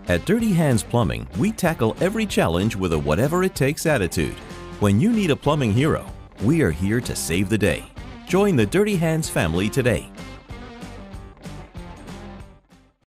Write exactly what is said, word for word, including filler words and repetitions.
At Dirty Hands Plumbing, we tackle every challenge with a whatever-it-takes attitude. When you need a plumbing hero, we are here to save the day. Join the Dirty Hands family today.